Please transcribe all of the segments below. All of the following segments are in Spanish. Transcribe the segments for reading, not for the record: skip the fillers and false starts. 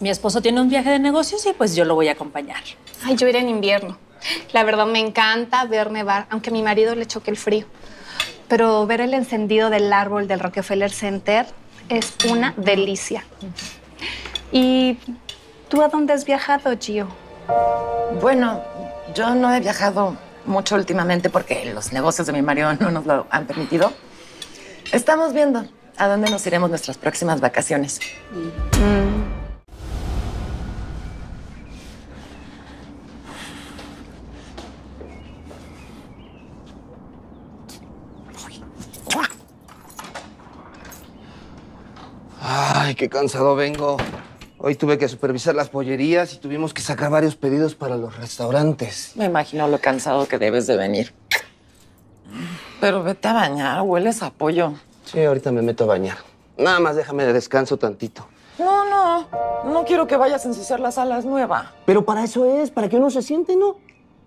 Mi esposo tiene un viaje de negocios y pues yo lo voy a acompañar. Ay, yo iré en invierno. La verdad me encanta ver nevar, aunque a mi marido le choque el frío. Pero ver el encendido del árbol del Rockefeller Center es una delicia. ¿Y tú a dónde has viajado, Gio? Bueno, yo no he viajado mucho últimamente porque los negocios de mi marido no nos lo han permitido. Estamos viendo a dónde nos iremos nuestras próximas vacaciones. Ay, qué cansado vengo. Hoy tuve que supervisar las pollerías y tuvimos que sacar varios pedidos para los restaurantes. Me imagino lo cansado que debes de venir. Pero vete a bañar, hueles a pollo. Sí, ahorita me meto a bañar. Nada más déjame de descanso tantito. No quiero que vayas a ensuciar la sala, es nueva. Pero para eso es, para que uno se siente, ¿no?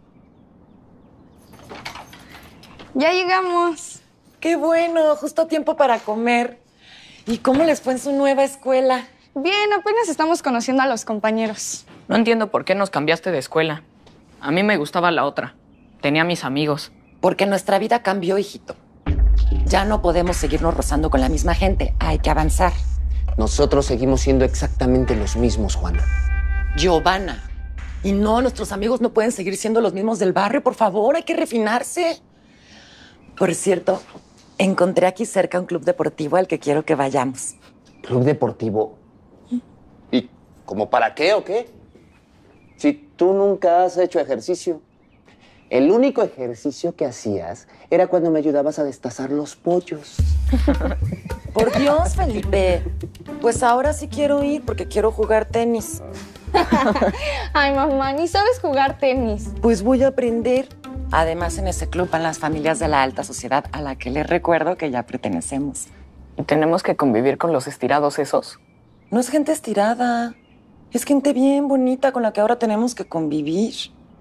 Ya llegamos. Qué bueno, justo a tiempo para comer. ¿Y cómo les fue en su nueva escuela? Bien, apenas estamos conociendo a los compañeros. No entiendo por qué nos cambiaste de escuela. A mí me gustaba la otra. Tenía mis amigos. Porque nuestra vida cambió, hijito. Ya no podemos seguirnos rozando con la misma gente. Hay que avanzar. Nosotros seguimos siendo exactamente los mismos, Juana. Giovanna. Y no, nuestros amigos no pueden seguir siendo los mismos del barrio. Por favor, hay que refinarse. Por cierto, encontré aquí cerca un club deportivo al que quiero que vayamos. ¿Club deportivo? ¿Y como para qué o qué? Si tú nunca has hecho ejercicio. El único ejercicio que hacías era cuando me ayudabas a destazar los pollos. Por Dios, Felipe. Pues ahora sí quiero ir porque quiero jugar tenis. Ay, mamá, ni sabes jugar tenis. Pues voy a aprender. Además, en ese club van las familias de la alta sociedad a la que les recuerdo que ya pertenecemos. ¿Y tenemos que convivir con los estirados esos? No es gente estirada. Es gente bien bonita con la que ahora tenemos que convivir.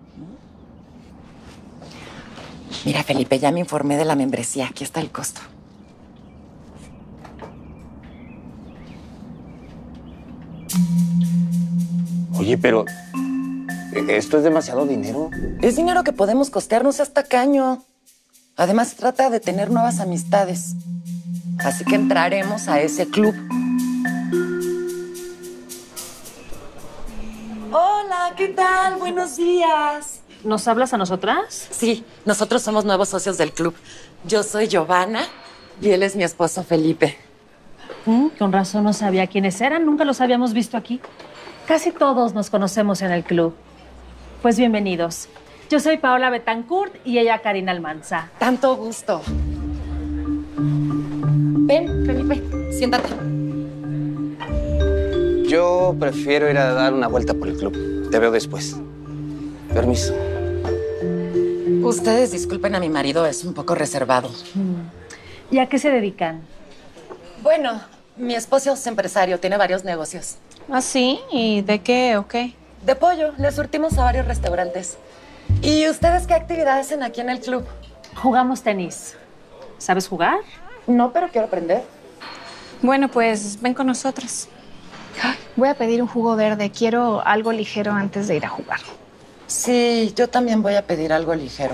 Mira, Felipe, ya me informé de la membresía. Aquí está el costo. Oye, pero esto es demasiado dinero. Es dinero que podemos costearnos hasta caño. Además, se trata de tener nuevas amistades. Así que entraremos a ese club. Hola, ¿qué tal? Buenos días. ¿Nos hablas a nosotras? Sí, nosotros somos nuevos socios del club. Yo soy Giovanna y él es mi esposo Felipe. Con razón no sabía quiénes eran, nunca los habíamos visto aquí. Casi todos nos conocemos en el club. Pues bienvenidos. Yo soy Paola Betancourt y ella Karina Almanza. Tanto gusto. Ven, Felipe, siéntate. Yo prefiero ir a dar una vuelta por el club. Te veo después. Permiso. Ustedes disculpen a mi marido, es un poco reservado. ¿Y a qué se dedican? Bueno, mi esposo es empresario, tiene varios negocios. ¿Ah, sí? ¿Y de qué o qué? De pollo, le surtimos a varios restaurantes. ¿Y ustedes qué actividades hacen aquí en el club? Jugamos tenis. ¿Sabes jugar? No, pero quiero aprender. Bueno, pues ven con nosotros. Voy a pedir un jugo verde. Quiero algo ligero antes de ir a jugar. Sí, yo también voy a pedir algo ligero.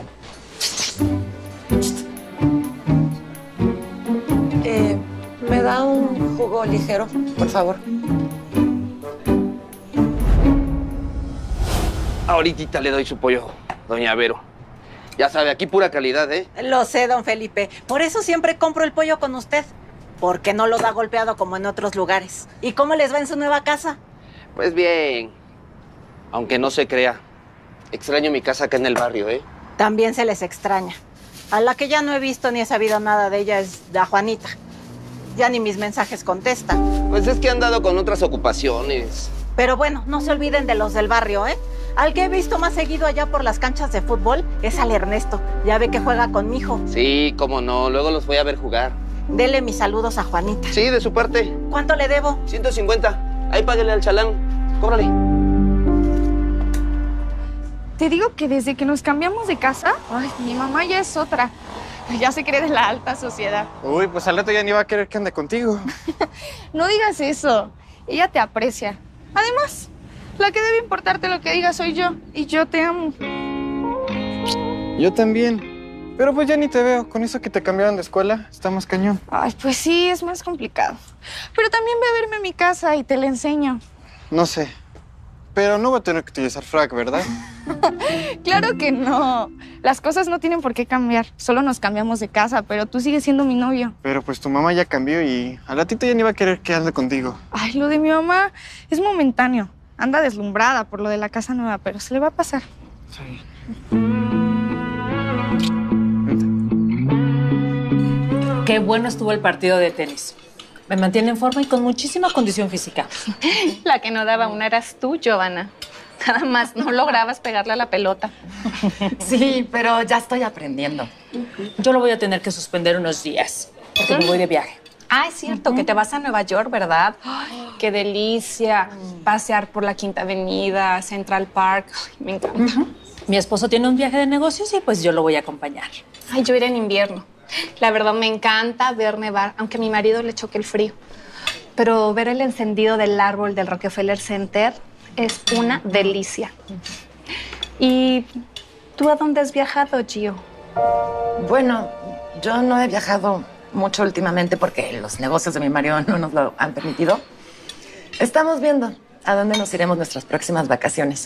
¿Me da un jugo ligero, por favor? Ahorita le doy su pollo, doña Vero. Ya sabe, aquí pura calidad, ¿eh? Lo sé, don Felipe. Por eso siempre compro el pollo con usted. Porque no lo da golpeado como en otros lugares. ¿Y cómo les va en su nueva casa? Pues bien. Aunque no se crea. Extraño mi casa acá en el barrio, ¿eh? También se les extraña. A la que ya no he visto ni he sabido nada de ella es a Juanita. Ya ni mis mensajes contesta. Pues es que han dado con otras ocupaciones. Pero bueno, no se olviden de los del barrio, ¿eh? Al que he visto más seguido allá por las canchas de fútbol es al Ernesto. Ya ve que juega con mi hijo. Sí, cómo no. Luego los voy a ver jugar. Dele mis saludos a Juanita. Sí, de su parte. ¿Cuánto le debo? 150. Ahí páguele al chalán. Cóbrale. Te digo que desde que nos cambiamos de casa, ay, mi mamá ya es otra. Ya se cree de la alta sociedad. Uy, pues al rato ya ni va a querer que ande contigo. No digas eso. Ella te aprecia. Además, la que debe importarte lo que diga soy yo. Y yo te amo. Yo también. Pero pues ya ni te veo. Con eso que te cambiaron de escuela, está más cañón. Ay, pues sí, es más complicado. Pero también ve a verme a mi casa y te la enseño. No sé. Pero no voy a tener que utilizar frac, ¿verdad? Claro que no. Las cosas no tienen por qué cambiar. Solo nos cambiamos de casa, pero tú sigues siendo mi novio. Pero pues tu mamá ya cambió y al ratito ya ni va a querer que ande contigo. Ay, lo de mi mamá es momentáneo. Anda deslumbrada por lo de la casa nueva, pero se le va a pasar. Sí. Qué bueno estuvo el partido de tenis. Me mantiene en forma y con muchísima condición física. La que no daba una eras tú, Giovanna. Nada más no lograbas pegarle a la pelota. Sí, pero ya estoy aprendiendo. Yo lo voy a tener que suspender unos días, porque me voy de viaje. Ah, es cierto, que te vas a Nueva York, ¿verdad? Ay, qué delicia. Pasear por la Quinta Avenida, Central Park. Ay, me encanta. Mi esposo tiene un viaje de negocios y pues yo lo voy a acompañar. Ay, yo iré en invierno. La verdad me encanta ver nevar, aunque a mi marido le choque el frío. Pero ver el encendido del árbol del Rockefeller Center es una delicia. ¿Y tú a dónde has viajado, Gio? Bueno, yo no he viajado mucho últimamente porque los negocios de mi marido no nos lo han permitido. Estamos viendo a dónde nos iremos nuestras próximas vacaciones.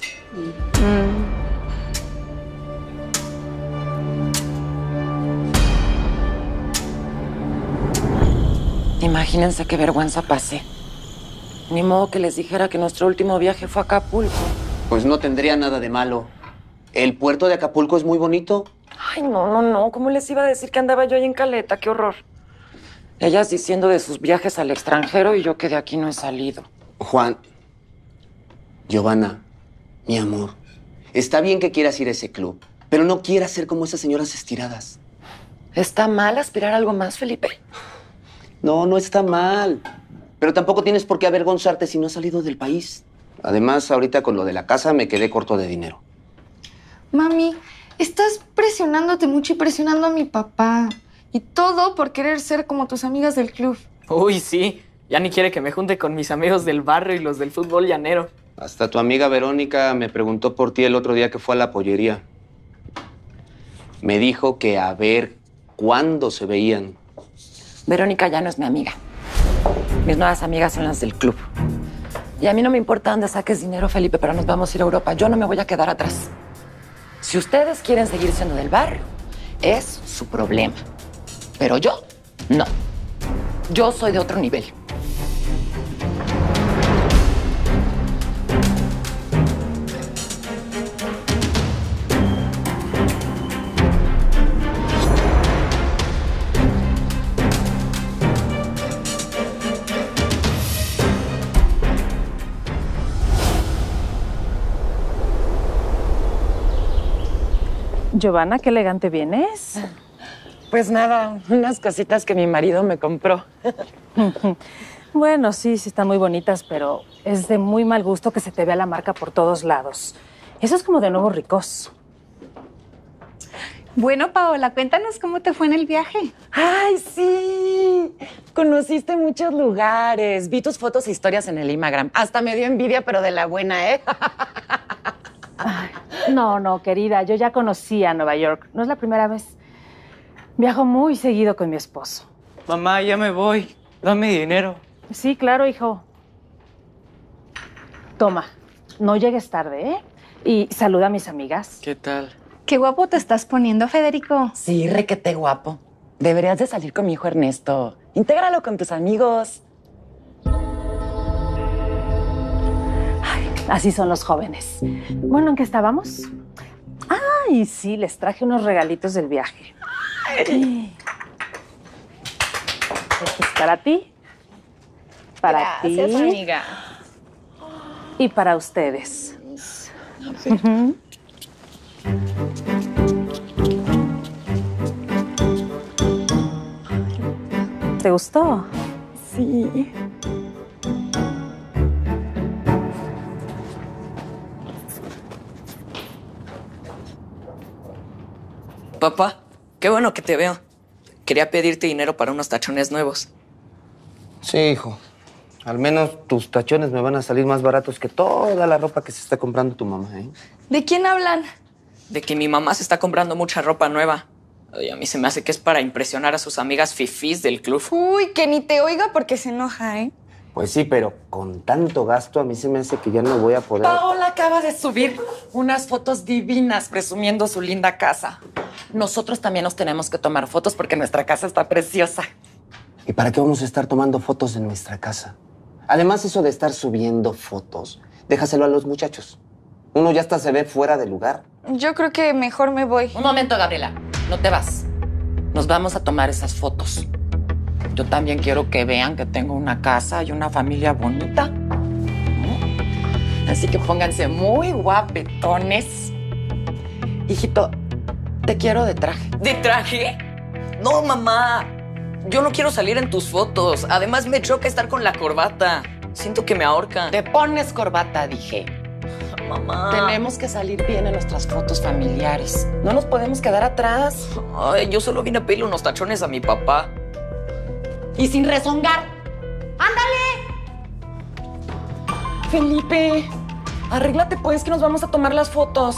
Imagínense qué vergüenza pasé. Ni modo que les dijera que nuestro último viaje fue a Acapulco. Pues no tendría nada de malo. El puerto de Acapulco es muy bonito. Ay, no. ¿Cómo les iba a decir que andaba yo ahí en Caleta? ¡Qué horror! Ellas diciendo de sus viajes al extranjero y yo que de aquí no he salido. Juan, Giovanna, mi amor, está bien que quieras ir a ese club, pero no quieras ser como esas señoras estiradas. ¿Está mal aspirar a algo más, Felipe? No, no está mal. Pero tampoco tienes por qué avergonzarte si no has salido del país. Además, ahorita con lo de la casa me quedé corto de dinero. Mami, estás presionándote mucho y presionando a mi papá. Y todo por querer ser como tus amigas del club. Uy, sí. Ya ni quiere que me junte con mis amigos del barrio y los del fútbol llanero. Hasta tu amiga Verónica me preguntó por ti el otro día que fue a la pollería. Me dijo que a ver cuándo se veían. Verónica ya no es mi amiga. Mis nuevas amigas son las del club. Y a mí no me importa dónde saques dinero, Felipe, pero nos vamos a ir a Europa. Yo no me voy a quedar atrás. Si ustedes quieren seguir siendo del barrio, es su problema. Pero yo, no. Yo soy de otro nivel. Giovanna, qué elegante vienes. Pues nada, unas cositas que mi marido me compró. Bueno, sí, están muy bonitas, pero es de muy mal gusto que se te vea la marca por todos lados. Eso es como de nuevos ricos. Bueno, Paola, cuéntanos cómo te fue en el viaje. ¡Ay, sí! Conociste muchos lugares. Vi tus fotos e historias en el Instagram. Hasta me dio envidia, pero de la buena, ¿eh? Ay, no, querida, yo ya conocí a Nueva York. No es la primera vez. Viajo muy seguido con mi esposo. Mamá, ya me voy. Dame dinero. Sí, claro, hijo. Toma, no llegues tarde, ¿eh? Y saluda a mis amigas. ¿Qué tal? Qué guapo te estás poniendo, Federico. Sí, requete guapo. Deberías de salir con mi hijo Ernesto. Intégralo con tus amigos. Ay, así son los jóvenes. Bueno, ¿en qué estábamos? Ay, sí, les traje unos regalitos del viaje. Ay. Esto es para ti. Para Gracias, ti. amiga. Y para ustedes. Sí. ¿Te gustó? Sí. Papá, qué bueno que te veo. Quería pedirte dinero para unos tachones nuevos. Sí, hijo. Al menos tus tachones me van a salir más baratos que toda la ropa que se está comprando tu mamá, ¿eh? ¿De quién hablan? De que mi mamá se está comprando mucha ropa nueva. Ay, a mí se me hace que es para impresionar a sus amigas fifís del club. Uy, que ni te oiga porque se enoja, ¿eh? Pues sí, pero con tanto gasto a mí se me hace que ya no voy a poder... Paola acaba de subir unas fotos divinas presumiendo su linda casa. Nosotros también nos tenemos que tomar fotos porque nuestra casa está preciosa. ¿Y para qué vamos a estar tomando fotos en nuestra casa? Además, eso de estar subiendo fotos, déjaselo a los muchachos. Uno ya hasta se ve fuera de lugar. Yo creo que mejor me voy. Un momento, Gabriela. No te vas. Nos vamos a tomar esas fotos. Yo también quiero que vean que tengo una casa y una familia bonita. Así que pónganse muy guapetones. Hijito, te quiero de traje. ¿De traje? No, mamá. Yo no quiero salir en tus fotos. Además, me choca estar con la corbata. Siento que me ahorca. Te pones corbata, dije. Mamá. Tenemos que salir bien en nuestras fotos familiares. No nos podemos quedar atrás. Ay, yo solo vine a pedirle unos tachones a mi papá. Y sin rezongar. ¡Ándale! Felipe, arréglate pues que nos vamos a tomar las fotos.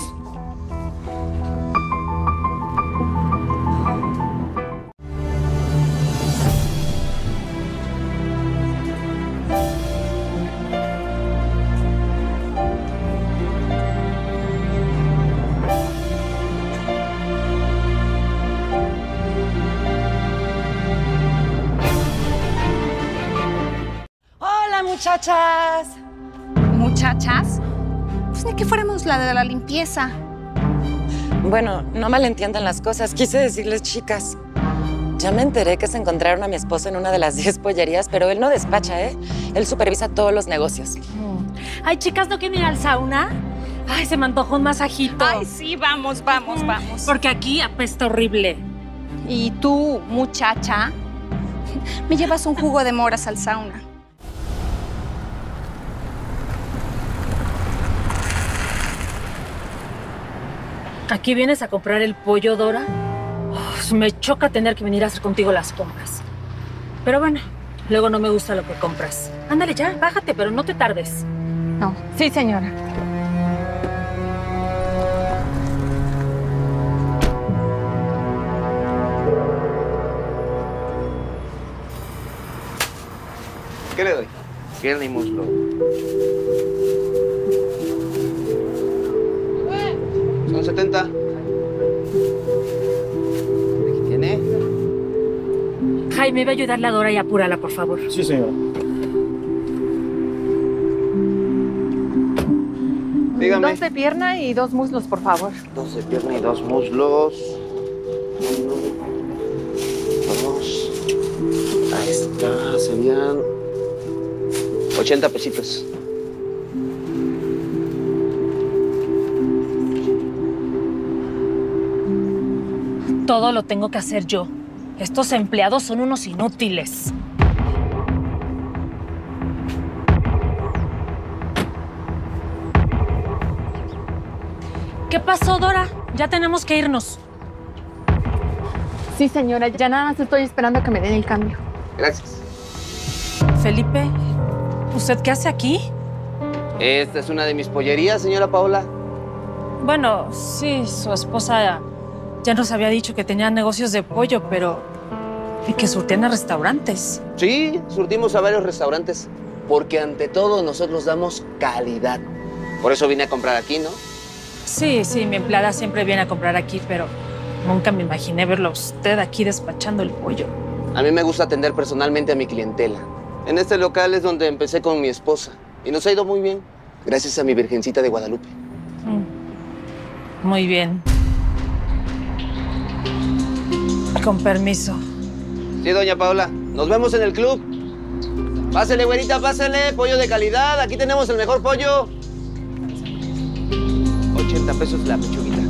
Hola, muchachas. ¿Muchachas? Pues ni que fuéramos la de la limpieza. Bueno, no malentiendan las cosas. Quise decirles chicas. Ya me enteré que se encontraron a mi esposo en una de las 10 pollerías, pero él no despacha, ¿eh? Él supervisa todos los negocios. Ay, chicas, ¿no quieren ir al sauna? Ay, se me antojó un masajito. Ay, sí, vamos. Porque aquí apesta horrible. Y tú, muchacha, me llevas un jugo de moras al sauna. ¿Aquí vienes a comprar el pollo, Dora? Uf, me choca tener que venir a hacer contigo las compras. Pero bueno, luego no me gusta lo que compras. Ándale ya, bájate, pero no te tardes. No. Sí, señora. ¿Qué le doy? Pierna y muslo. Son 70. Aquí tiene. Jaime, ve a ayudarle a Dora y apúrala, por favor. Sí, señora. Dígame. 2 de pierna y 2 muslos, por favor. 2 de pierna y 2 muslos. 1, 2. Ahí está. Serían 80 pesitos. Todo lo tengo que hacer yo. Estos empleados son unos inútiles. ¿Qué pasó, Dora? Ya tenemos que irnos. Sí, señora, ya nada más estoy esperando a que me den el cambio. Gracias. Felipe, ¿usted qué hace aquí? Esta es una de mis pollerías, señora Paola. Bueno, sí, su esposa ya nos había dicho que tenía negocios de pollo, pero... y que surtían a restaurantes. Sí, surtimos a varios restaurantes, porque ante todo nosotros damos calidad. Por eso vine a comprar aquí, ¿no? Sí, mi empleada siempre viene a comprar aquí, pero nunca me imaginé verlo a usted aquí despachando el pollo. A mí me gusta atender personalmente a mi clientela. En este local es donde empecé con mi esposa y nos ha ido muy bien, gracias a mi Virgencita de Guadalupe. Muy bien. Con permiso. Sí, doña Paola. Nos vemos en el club. Pásele, güerita, pásele. Pollo de calidad. Aquí tenemos el mejor pollo. 80 pesos la pechuguita.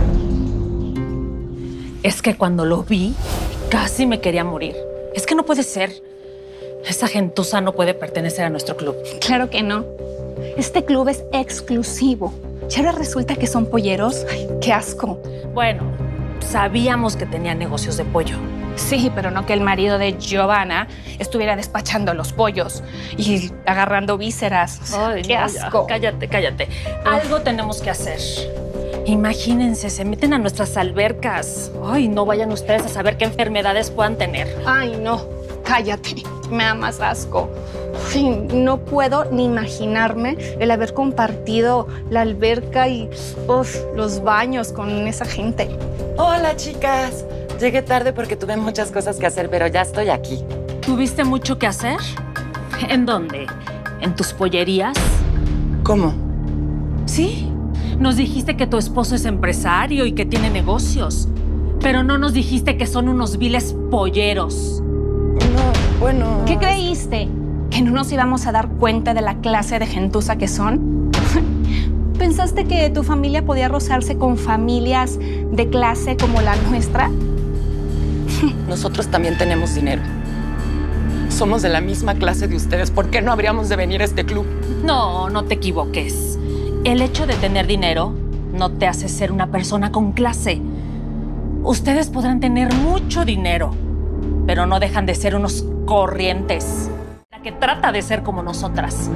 Es que cuando lo vi, casi me quería morir. Es que no puede ser. Esa gentuza no puede pertenecer a nuestro club. Claro que no. Este club es exclusivo. Y ahora resulta que son polleros. Ay, qué asco. Bueno, sabíamos que tenían negocios de pollo. Sí, pero no que el marido de Giovanna estuviera despachando los pollos y agarrando vísceras. Ay, ¡Qué no, asco! Ya. Cállate. Algo tenemos que hacer. Imagínense, se meten a nuestras albercas. Ay, no vayan ustedes a saber qué enfermedades puedan tener. Ay, no, cállate, me da más asco. Ay, no puedo ni imaginarme el haber compartido la alberca y los baños con esa gente. Hola, chicas. Llegué tarde porque tuve muchas cosas que hacer, pero ya estoy aquí. ¿Tuviste mucho que hacer? ¿En dónde? ¿En tus pollerías? ¿Cómo? Sí. Nos dijiste que tu esposo es empresario y que tiene negocios, pero no nos dijiste que son unos viles polleros. No, bueno... ¿Qué creíste? ¿Que no nos íbamos a dar cuenta de la clase de gentuza que son? ¿Pensaste que tu familia podía rozarse con familias de clase como la nuestra? Nosotros también tenemos dinero. Somos de la misma clase de ustedes. ¿Por qué no habríamos de venir a este club? No te equivoques. El hecho de tener dinero no te hace ser una persona con clase. Ustedes podrán tener mucho dinero, pero no dejan de ser unos corrientes. La que trata de ser como nosotras.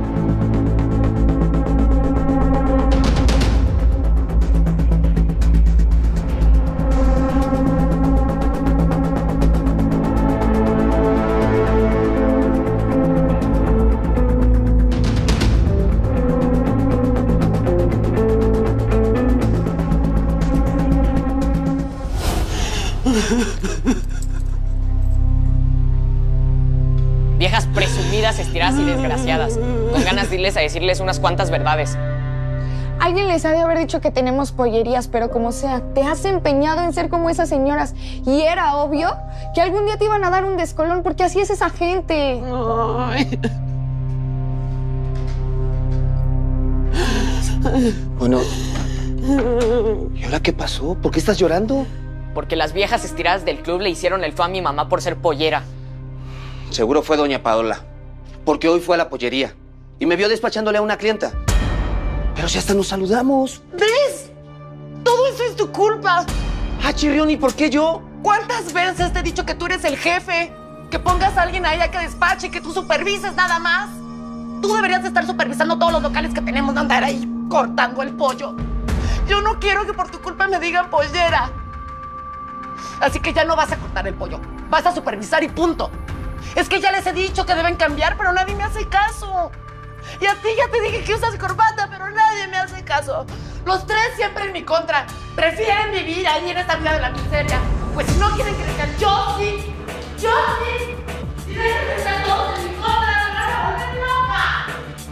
Viejas presumidas, estiradas y desgraciadas. Con ganas de irles a decirles unas cuantas verdades. Alguien les ha de haber dicho que tenemos pollerías, pero como sea, te has empeñado en ser como esas señoras. Y era obvio que algún día te iban a dar un descolón, porque así es esa gente. Ay. Bueno, ¿y ahora qué pasó? ¿Por qué estás llorando? Porque las viejas estiradas del club le hicieron el feo a mi mamá por ser pollera. Seguro fue doña Paola, porque hoy fue a la pollería y me vio despachándole a una clienta. Pero si hasta nos saludamos. ¿Ves? Todo eso es tu culpa. Ah, Chirrión, ¿y por qué yo? ¿Cuántas veces te he dicho que tú eres el jefe? Que pongas a alguien a ella que despache, que tú supervises nada más. Tú deberías de estar supervisando todos los locales que tenemos, no andar ahí cortando el pollo. Yo no quiero que por tu culpa me digan pollera. Así que ya no vas a cortar el pollo. Vas a supervisar y punto. Es que ya les he dicho que deben cambiar, pero nadie me hace caso. Y a ti ya te dije que usas corbata, pero nadie me hace caso. Los tres siempre en mi contra. Prefieren vivir ahí en esta vida de la miseria. Pues si no quieren que vengan, yo sí. Yo sí. Y dejen de estar todos en mi contra, me van a volver loca.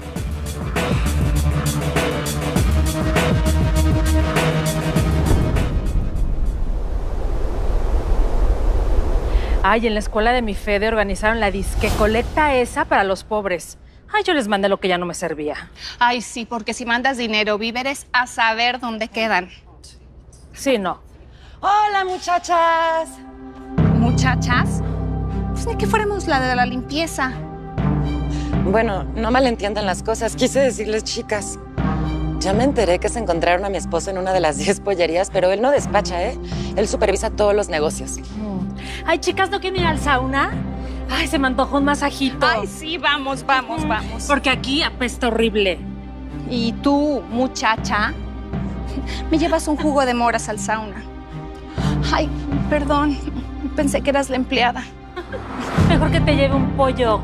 Ay, en la escuela de mi Fede organizaron la disque colecta esa para los pobres. Ay, yo les mandé lo que ya no me servía. Ay, sí, porque si mandas dinero, víveres, a saber dónde quedan. Sí, no. Hola, muchachas. ¿Muchachas? Pues ni que fuéramos la de la limpieza. Bueno, no malentiendan las cosas. Quise decirles, chicas. Ya me enteré que se encontraron a mi esposo en una de las 10 pollerías, pero él no despacha, ¿eh? Él supervisa todos los negocios. Ay, chicas, ¿no quieren ir al sauna? Ay, se me antojó un masajito. Ay, sí, vamos. Porque aquí apesta horrible. Y tú, muchacha, me llevas un jugo de moras al sauna. Ay, perdón, pensé que eras la empleada. Mejor que te lleve un pollo.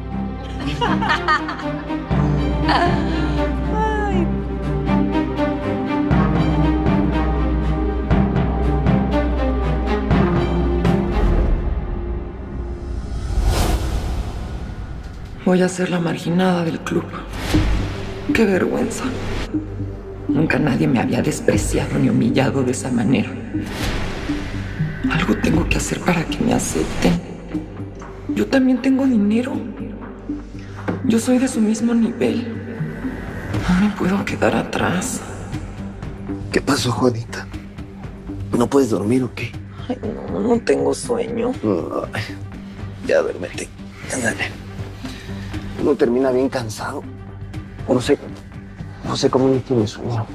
Ay. Voy a ser la marginada del club. ¡Qué vergüenza! Nunca nadie me había despreciado ni humillado de esa manera. Algo tengo que hacer para que me acepten. Yo también tengo dinero. Yo soy de su mismo nivel. No me puedo quedar atrás. ¿Qué pasó, Juanita? ¿No puedes dormir o qué? Ay, no tengo sueño. Ay, ya duérmete. Ándale. Uno termina bien cansado. No sé cómo no tiene sueño.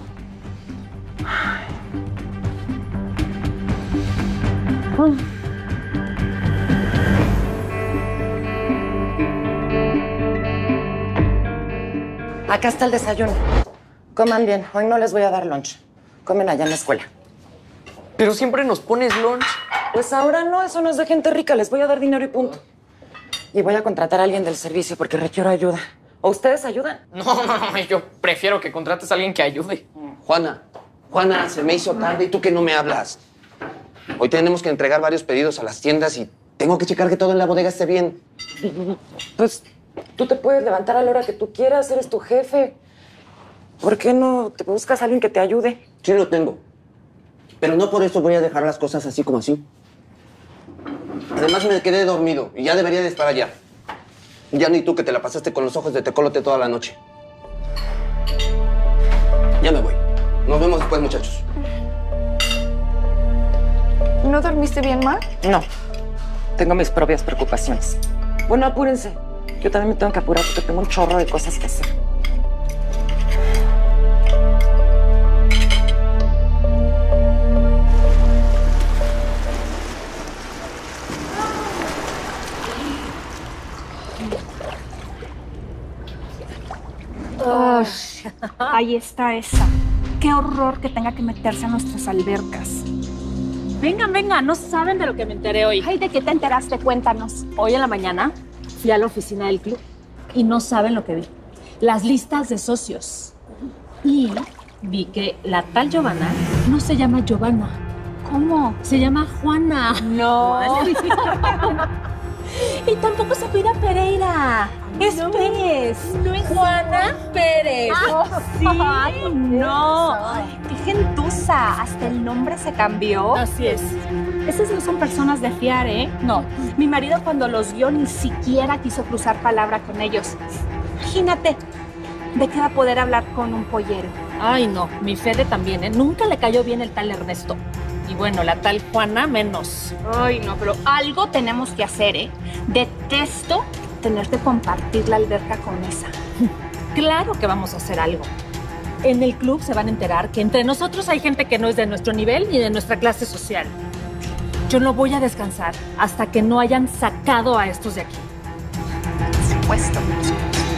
Acá está el desayuno. Coman bien. Hoy no les voy a dar lunch. Comen allá en la escuela. Pero siempre nos pones lunch. Pues ahora no, eso no es de gente rica. Les voy a dar dinero y punto. Y voy a contratar a alguien del servicio porque requiero ayuda. ¿O ustedes ayudan? No, yo prefiero que contrates a alguien que ayude. Juana, se me hizo tarde y tú que no me hablas. Hoy tenemos que entregar varios pedidos a las tiendas y tengo que checar que todo en la bodega esté bien. Pues tú te puedes levantar a la hora que tú quieras, eres tu jefe. ¿Por qué no te buscas a alguien que te ayude? Sí lo tengo. Pero no por eso voy a dejar las cosas así como así. Además me quedé dormido y ya debería de estar allá. Ya ni tú que te la pasaste con los ojos de tecolote toda la noche. Ya me voy. Nos vemos después, muchachos. ¿No dormiste bien, Ma? No. Tengo mis propias preocupaciones. Bueno, apúrense. Yo también me tengo que apurar porque tengo un chorro de cosas que hacer. Ahí está esa. Qué horror que tenga que meterse a nuestras albercas. Vengan, vengan, no saben de lo que me enteré hoy. Ay, ¿de qué te enteraste? Cuéntanos. Hoy en la mañana fui a la oficina del club y no saben lo que vi. Las listas de socios. Y vi que la tal Giovanna no se llama Giovanna. ¿Cómo? Se llama Juana. No. Y tampoco se pida Pereira. Es Pérez. No es Juana Pérez. Sí. Ay, no. Qué gentuza. Hasta el nombre se cambió. Así es. Esas no son personas de fiar, ¿eh? No. Mi marido cuando los vio ni siquiera quiso cruzar palabra con ellos. Imagínate, ¿de qué va a poder hablar con un pollero? Ay, no. Mi Fede también, ¿eh? Nunca le cayó bien el tal Ernesto. Y bueno, la tal Juana menos. Ay, no, pero algo tenemos que hacer, ¿eh? Detesto tener que compartir la alberca con esa. Claro que vamos a hacer algo. En el club se van a enterar que entre nosotros hay gente que no es de nuestro nivel ni de nuestra clase social. Yo no voy a descansar hasta que no hayan sacado a estos de aquí. Por supuesto.